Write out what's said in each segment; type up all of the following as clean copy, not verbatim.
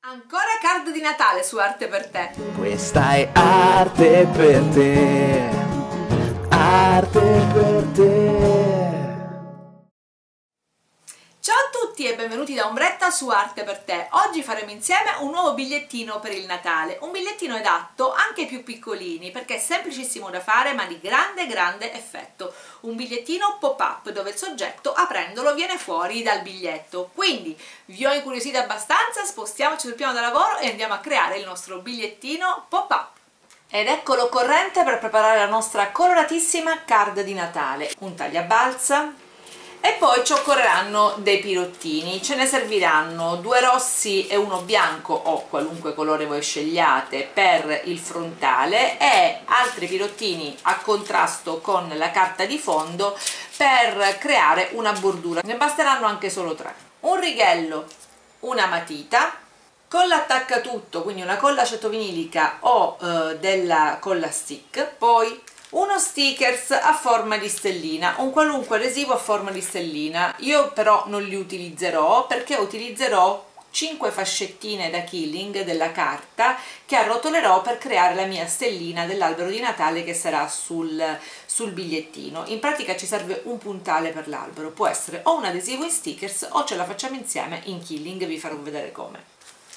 Ancora card di Natale su Arte per te. Questa è arte per te, arte per te. Ciao a tutti e benvenuti da Ombretta su Arte per te. Oggi faremo insieme un nuovo bigliettino per il Natale, un bigliettino adatto anche ai più piccolini perché è semplicissimo da fare ma di grande effetto. Un bigliettino pop-up dove il soggetto aprendolo viene fuori dal biglietto. Quindi vi ho incuriosito abbastanza, spostiamoci sul piano da lavoro e andiamo a creare il nostro bigliettino pop-up. Ed ecco l'occorrente per preparare la nostra coloratissima card di Natale. Un tagliabalza. E poi ci occorreranno dei pirottini, ce ne serviranno 2 rossi e 1 bianco o qualunque colore voi scegliate per il frontale e altri pirottini a contrasto con la carta di fondo per creare una bordura. Ne basteranno anche solo 3. Un righello, una matita, colla attaccatutto, quindi una colla cetovinilica o della colla stick, poi uno stickers a forma di stellina, un qualunque adesivo a forma di stellina. Io però non li utilizzerò perché utilizzerò 5 fascettine da Killing della carta che arrotolerò per creare la mia stellina dell'albero di Natale che sarà sul bigliettino. In pratica ci serve un puntale per l'albero, può essere o un adesivo in stickers o ce la facciamo insieme in Killing, vi farò vedere come.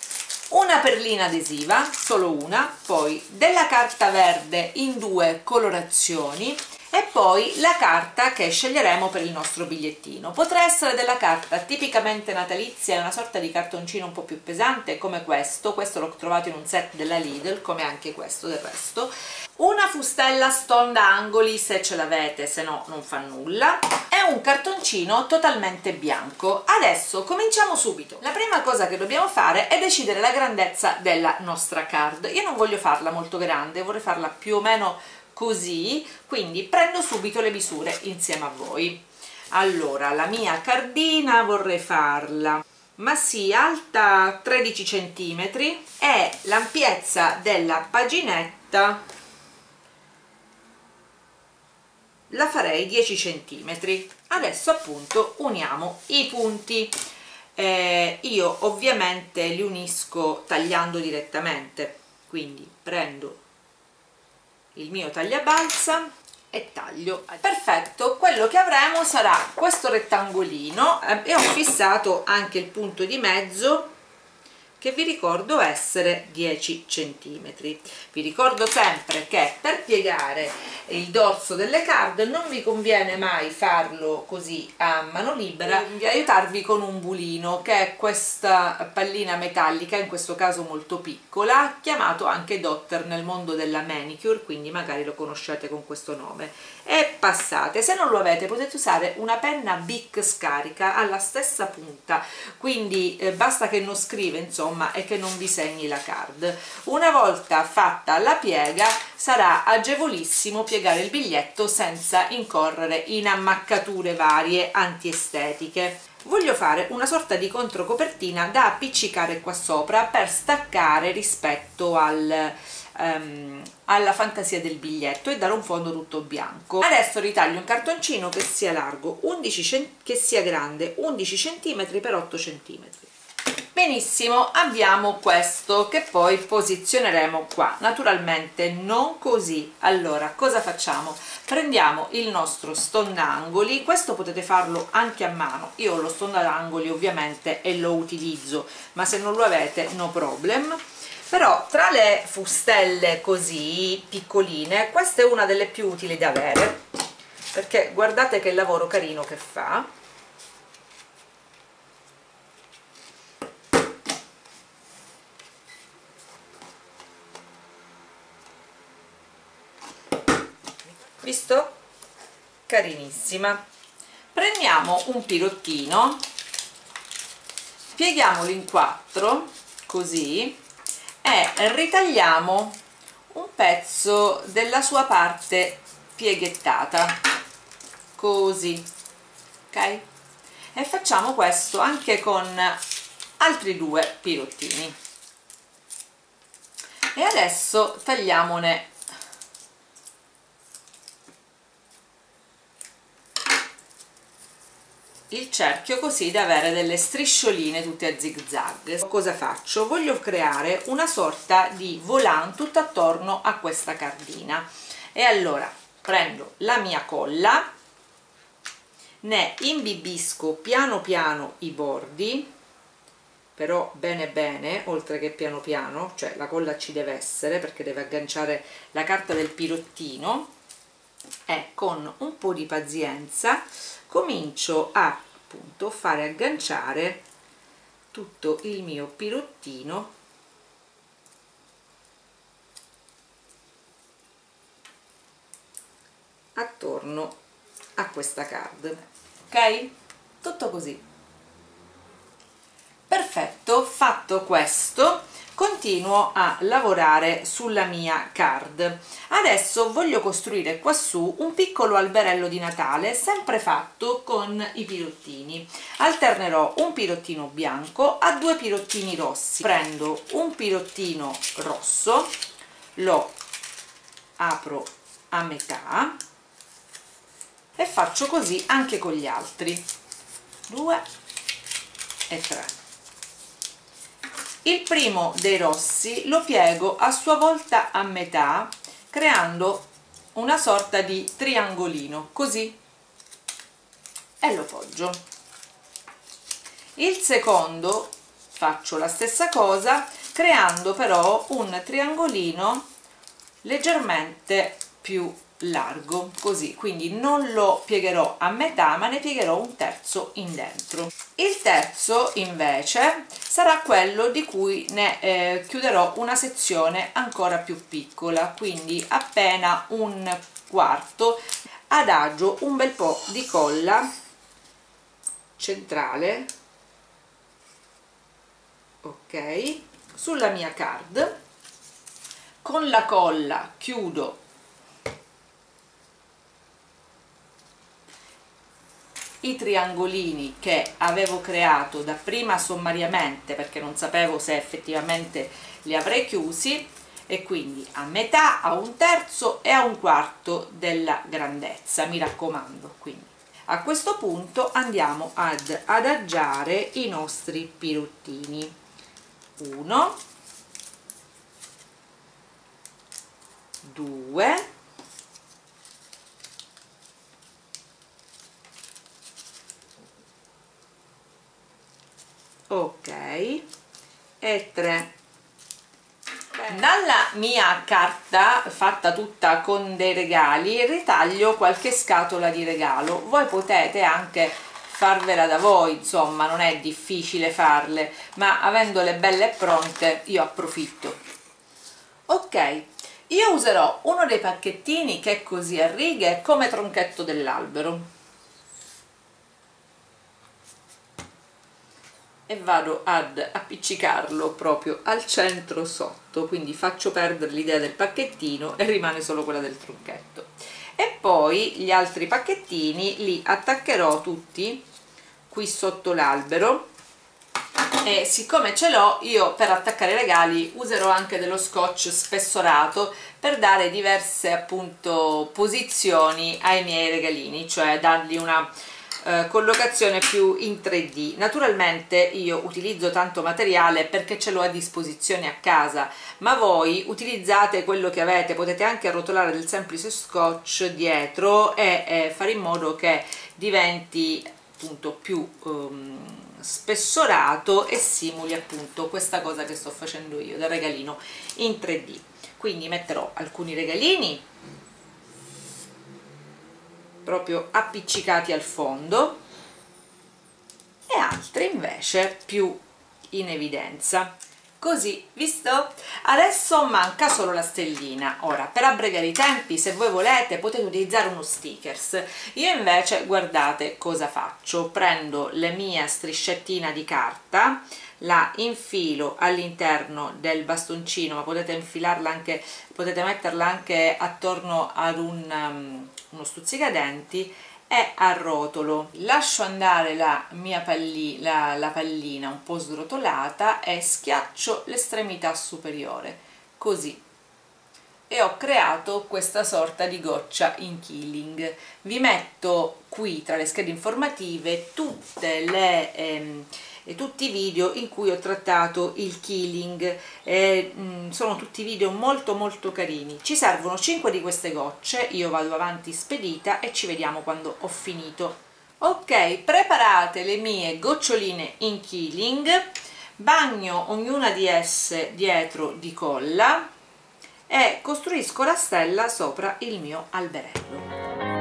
Una perlina adesiva, solo una, poi della carta verde in 2 colorazioni e poi la carta che sceglieremo per il nostro bigliettino. Potrà essere della carta tipicamente natalizia, è una sorta di cartoncino un po' più pesante come questo l'ho trovato in un set della Lidl, come anche questo del resto. Una fustella stonda angoli se ce l'avete, se no non fa nulla, e un cartoncino totalmente bianco. Adesso cominciamo subito. La prima cosa che dobbiamo fare è decidere la grandezza della nostra card. Io non voglio farla molto grande, vorrei farla più o meno così, quindi prendo subito le misure insieme a voi. Allora, la mia cardina vorrei farla ma sì, alta 13 cm e l'ampiezza della paginetta la farei 10 cm. Adesso appunto uniamo i punti. Io ovviamente li unisco tagliando direttamente, quindi prendo il mio tagliabalza e taglio. Perfetto, quello che avremo sarà questo rettangolino e ho fissato anche il punto di mezzo che vi ricordo essere 10 cm. Vi ricordo sempre che per piegare il dorso delle card non vi conviene mai farlo così a mano libera, vi aiutarvi con un bulino, che è questa pallina metallica, in questo caso molto piccola, chiamato anche dotter nel mondo della manicure, quindi magari lo conoscete con questo nome, e passate. Se non lo avete potete usare una penna Bic scarica alla stessa punta, quindi basta che non scrive insomma e che non vi segni la card. Una volta fatta la piega sarà agevolissimo piegare il biglietto senza incorrere in ammaccature varie antiestetiche. Voglio fare una sorta di controcopertina da appiccicare qua sopra per staccare rispetto alla fantasia del biglietto e dare un fondo tutto bianco. Adesso ritaglio un cartoncino che sia largo che sia grande 11 cm x 8 cm. Benissimo, abbiamo questo che poi posizioneremo qua, naturalmente non così. Allora cosa facciamo? Prendiamo il nostro stondangoli, questo potete farlo anche a mano, io ho lo stondangoli ovviamente e lo utilizzo, ma se non lo avete no problem. Però tra le fustelle così piccoline questa è una delle più utili da avere, perché guardate che lavoro carino che fa. Visto? Carinissima. Prendiamo un pirottino, pieghiamolo in 4 così e ritagliamo un pezzo della sua parte pieghettata così, ok? E facciamo questo anche con altri 2 pirottini e adesso tagliamone il cerchio così da avere delle striscioline tutte a zig zag. Cosa faccio? Voglio creare una sorta di volant tutto attorno a questa cardina, e allora prendo la mia colla, ne imbibisco piano piano i bordi, però bene bene, oltre che piano piano, cioè la colla ci deve essere perché deve agganciare la carta del pirottino, e con un po' di pazienza comincio a appunto fare agganciare tutto il mio pirottino attorno a questa card, ok? Tutto così. Perfetto, fatto questo continuo a lavorare sulla mia card. Adesso voglio costruire quassù un piccolo alberello di Natale, sempre fatto con i pirottini. Alternerò un pirottino bianco a due pirottini rossi. Prendo un pirottino rosso, lo apro a metà e faccio così anche con gli altri, 2 e 3. Il primo dei rossi lo piego a sua volta a metà, creando una sorta di triangolino, così, e lo poggio. Il secondo faccio la stessa cosa, creando però un triangolino leggermente più largo, così, quindi non lo piegherò a metà ma ne piegherò un terzo in dentro. Il terzo invece sarà quello di cui ne chiuderò una sezione ancora più piccola, quindi appena un quarto. Adagio un bel po' di colla centrale, ok, sulla mia card. Con la colla chiudo i triangolini che avevo creato dapprima sommariamente perché non sapevo se effettivamente li avrei chiusi, e quindi a metà, a un terzo e a un quarto della grandezza, mi raccomando. Quindi a questo punto andiamo ad adagiare i nostri pirottini. 1, 2, ok, e 3. Dalla mia carta fatta tutta con dei regali ritaglio qualche scatola di regalo. Voi potete anche farvela da voi, insomma non è difficile farle, ma avendole belle e pronte io approfitto. Ok, io userò uno dei pacchettini che è così a righe come tronchetto dell'albero e vado ad appiccicarlo proprio al centro sotto, quindi faccio perdere l'idea del pacchettino e rimane solo quella del tronchetto. E poi gli altri pacchettini li attaccherò tutti qui sotto l'albero, e siccome ce l'ho io per attaccare i regali userò anche dello scotch spessorato per dare diverse appunto posizioni ai miei regalini, cioè dargli una collocazione più in 3D. Naturalmente io utilizzo tanto materiale perché ce l'ho a disposizione a casa, ma voi utilizzate quello che avete, potete anche arrotolare del semplice scotch dietro e fare in modo che diventi appunto più spessorato e simuli appunto questa cosa che sto facendo io del regalino in 3D. Quindi metterò alcuni regalini proprio appiccicati al fondo e altri invece più in evidenza, così, visto? Adesso manca solo la stellina. Ora, per abbreviare i tempi, se voi volete potete utilizzare uno stickers, io invece guardate cosa faccio: prendo la mia striscettina di carta, la infilo all'interno del bastoncino, ma potete infilarla anche, potete metterla anche attorno ad uno stuzzicadenti, e arrotolo, lascio andare la mia pallina un po' srotolata e schiaccio l'estremità superiore, così, e ho creato questa sorta di goccia in killing. Vi metto qui tra le schede informative tutti i video in cui ho trattato il killing, sono tutti video molto carini. Ci servono 5 di queste gocce, io vado avanti spedita e ci vediamo quando ho finito. Ok, preparate le mie goccioline in killing, bagno ognuna di esse dietro di colla e costruisco la stella sopra il mio alberello.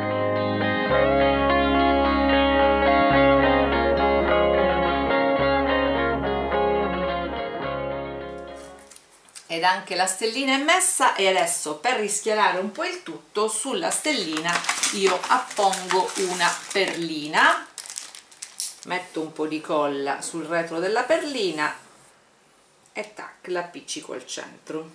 Ed anche la stellina è messa, e adesso per rischiarare un po' il tutto sulla stellina io appongo una perlina, metto un po' di colla sul retro della perlina e tac, l'appiccico al centro.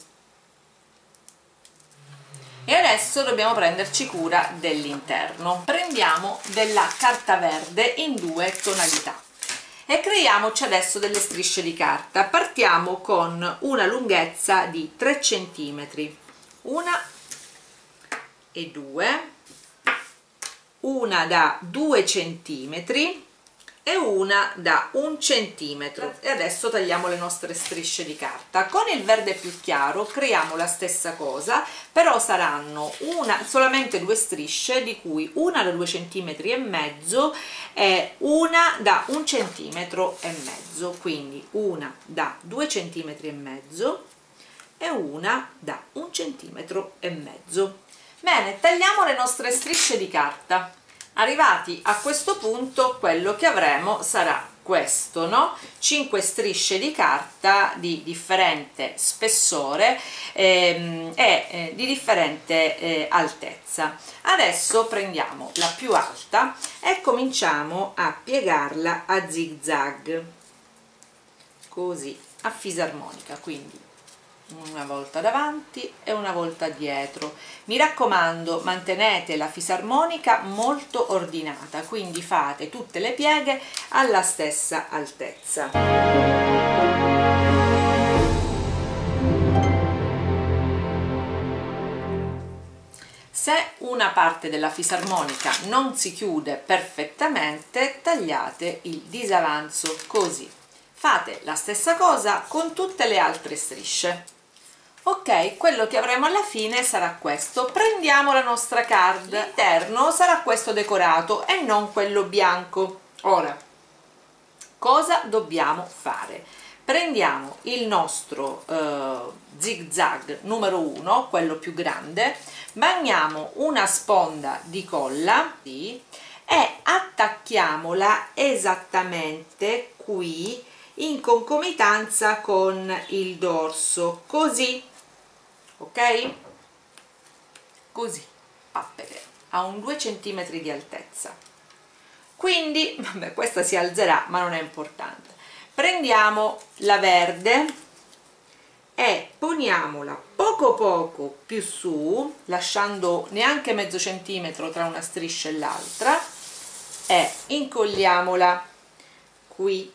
E adesso dobbiamo prenderci cura dell'interno. Prendiamo della carta verde in 2 tonalità e creiamoci adesso delle strisce di carta. Partiamo con una lunghezza di 3 cm, una e due, una da 2 cm e una da 1 centimetro. E adesso tagliamo le nostre strisce di carta. Con il verde più chiaro creiamo la stessa cosa, però saranno solamente 2 strisce, di cui una da 2 cm e mezzo e una da 1 centimetro e mezzo, quindi una da 2 cm e mezzo e una da 1 centimetro e mezzo. Bene, tagliamo le nostre strisce di carta. Arrivati a questo punto quello che avremo sarà questo, no? 5 strisce di carta di differente spessore e di differente altezza. Adesso prendiamo la più alta e cominciamo a piegarla a zig zag, così, a fisarmonica, quindi una volta davanti e una volta dietro. Mi raccomando, mantenete la fisarmonica molto ordinata, quindi fate tutte le pieghe alla stessa altezza. Se una parte della fisarmonica non si chiude perfettamente, tagliate il disavanzo così. Fate la stessa cosa con tutte le altre strisce. Ok, quello che avremo alla fine sarà questo. Prendiamo la nostra card, l'interno sarà questo decorato e non quello bianco. Ora, cosa dobbiamo fare? Prendiamo il nostro zig zag numero 1, quello più grande, bagniamo una sponda di colla e attacchiamola esattamente qui in concomitanza con il dorso, così, ok? Così, a un 2 cm di altezza. Quindi, vabbè, questa si alzerà, ma non è importante. Prendiamo la verde e poniamola poco più su, lasciando neanche mezzo centimetro tra una striscia e l'altra, e incolliamola qui.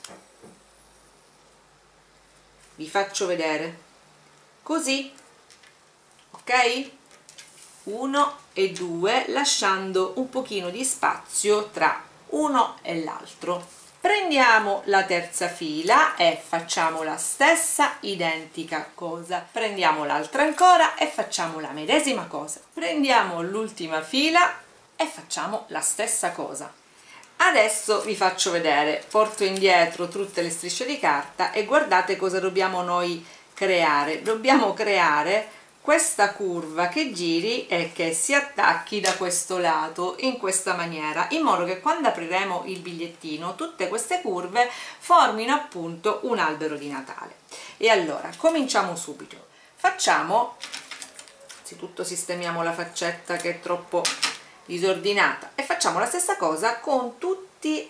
Vi faccio vedere, così, ok? 1 e 2, lasciando un pochino di spazio tra uno e l'altro. Prendiamo la terza fila e facciamo la stessa identica cosa. Prendiamo l'altra ancora e facciamo la medesima cosa. Prendiamo l'ultima fila e facciamo la stessa cosa. Adesso vi faccio vedere, porto indietro tutte le strisce di carta e guardate cosa dobbiamo noi creare. Dobbiamo creare questa curva che giri e che si attacchi da questo lato in questa maniera, in modo che quando apriremo il bigliettino tutte queste curve formino appunto un albero di Natale. E allora cominciamo subito. Facciamo, anzitutto sistemiamo la faccetta che è troppo disordinata e facciamo la stessa cosa con tutte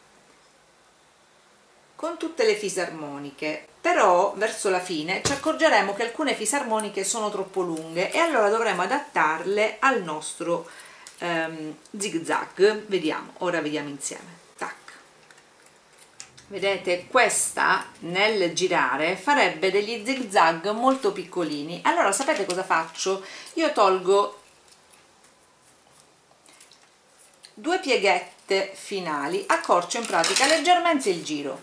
le fisarmoniche, però verso la fine ci accorgeremo che alcune fisarmoniche sono troppo lunghe e allora dovremo adattarle al nostro zig zag. Vediamo, ora vediamo insieme. Tac, Vedete, questa nel girare farebbe degli zig zag molto piccolini. Allora sapete cosa faccio? Io tolgo 2 pieghette finali, accorcio in pratica leggermente il giro,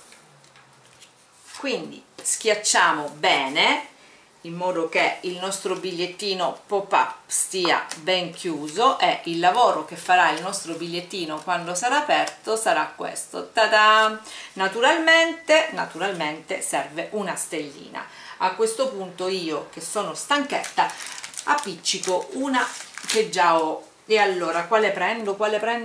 quindi schiacciamo bene in modo che il nostro bigliettino pop-up stia ben chiuso, e il lavoro che farà il nostro bigliettino quando sarà aperto sarà questo. Ta-da! Naturalmente serve una stellina. A questo punto io, che sono stanchetta, appiccico una che già ho. E allora quale prendo?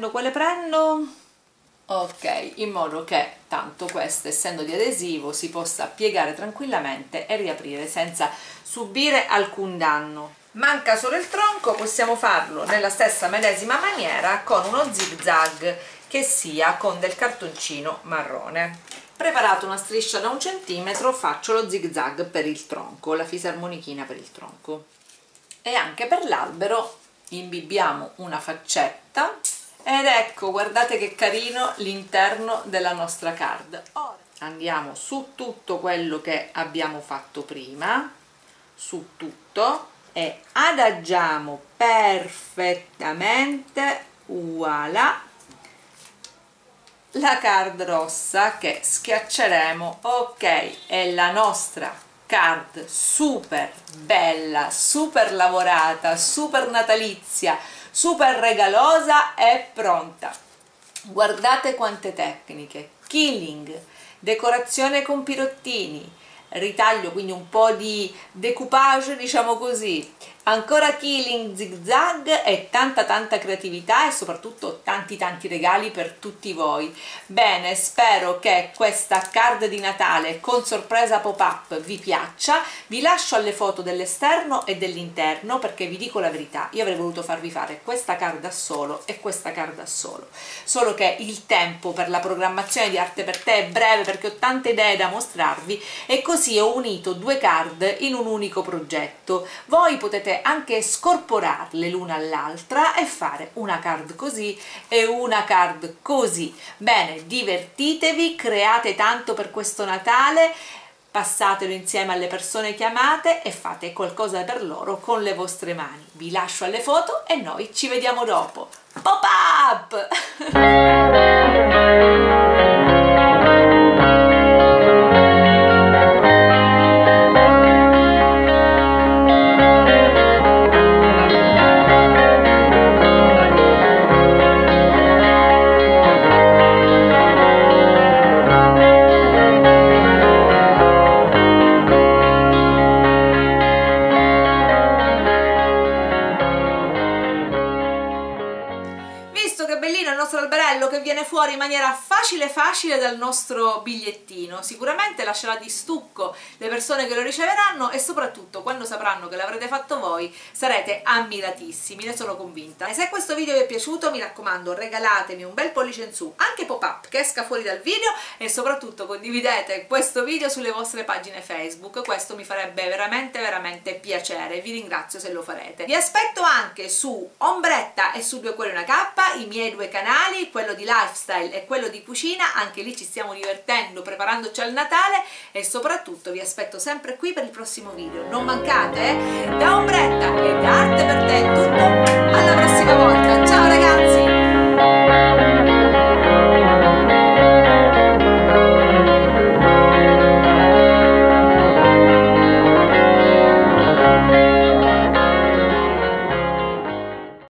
Ok, in modo che tanto questo, essendo di adesivo, si possa piegare tranquillamente e riaprire senza subire alcun danno. Manca solo il tronco, possiamo farlo nella stessa medesima maniera con uno zig zag che sia con del cartoncino marrone. Preparato una striscia da 1 centimetro, faccio lo zig zag per il tronco, la fisarmonichina per il tronco, e anche per l'albero imbibbiamo una faccetta. Ed ecco, guardate che carino l'interno della nostra card. Ora andiamo su tutto quello che abbiamo fatto prima, su tutto, e adagiamo perfettamente, voilà, la card rossa che schiacceremo. Ok, è la nostra card super bella, super lavorata, super natalizia, super regalosa, è pronta. Guardate quante tecniche: killing, decorazione con pirottini, ritaglio, quindi un po' di decoupage, diciamo così, ancora killing, zig zag, e tanta creatività, e soprattutto tanti regali per tutti voi. Bene, spero che questa card di Natale con sorpresa pop-up vi piaccia. Vi lascio alle foto dell'esterno e dell'interno, perché vi dico la verità, io avrei voluto farvi fare questa card da solo e questa card da solo, solo che il tempo per la programmazione di Arte per Te è breve, perché ho tante idee da mostrarvi, e così ho unito 2 card in un unico progetto. Voi potete anche scorporarle l'una all'altra e fare una card così e una card così. Bene, divertitevi, create tanto per questo Natale, passatelo insieme alle persone che amate e fate qualcosa per loro con le vostre mani. Vi lascio alle foto e noi ci vediamo dopo. Pop up! Che viene fuori in maniera facile dal nostro bigliettino, sicuramente lascerà di stucco le persone che lo riceveranno, e soprattutto quando sapranno che l'avrete fatto voi sarete ammiratissimi, ne sono convinta. E se questo video vi è piaciuto, mi raccomando, regalatemi un bel pollice in su, anche pop-up che esca fuori dal video, e soprattutto condividete questo video sulle vostre pagine Facebook, questo mi farebbe veramente piacere. Vi ringrazio se lo farete. Vi aspetto anche su Ombretta e su Due Cuori Una Cappa, i miei 2 canali, quello di lifestyle e quello di cucina. Anche lì ci stiamo divertendo preparandoci al Natale, e soprattutto vi aspetto sempre qui per il prossimo video. Non mancate, Da Ombretta e da Arte per Te è tutto, alla prossima volta, ciao ragazzi!